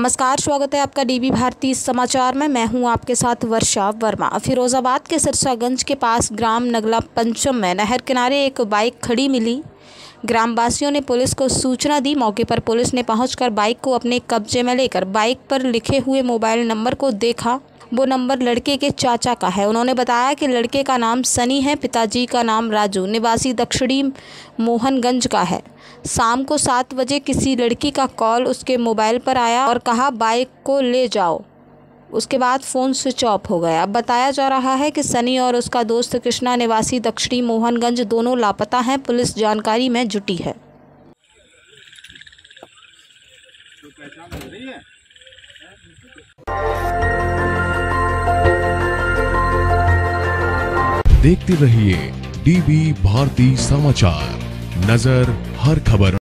नमस्कार, स्वागत है आपका डीबी भारती समाचार में। मैं हूं आपके साथ वर्षा वर्मा। फिरोजाबाद के सिरसागंज के पास ग्राम नगला पंचम में नहर किनारे एक बाइक खड़ी मिली। ग्रामवासियों ने पुलिस को सूचना दी। मौके पर पुलिस ने पहुंचकर बाइक को अपने कब्जे में लेकर बाइक पर लिखे हुए मोबाइल नंबर को देखा। वो नंबर लड़के के चाचा का है। उन्होंने बताया कि लड़के का नाम सनी है, पिताजी का नाम राजू, निवासी दक्षिणी मोहनगंज का है। शाम को 7 बजे किसी लड़की का कॉल उसके मोबाइल पर आया और कहा बाइक को ले जाओ। उसके बाद फ़ोन स्विच ऑफ हो गया। अब बताया जा रहा है कि सनी और उसका दोस्त कृष्णा निवासी दक्षिणी मोहनगंज दोनों लापता हैं। पुलिस जानकारी में जुटी है। देखते रहिए डीबी भारती समाचार, नजर हर खबर।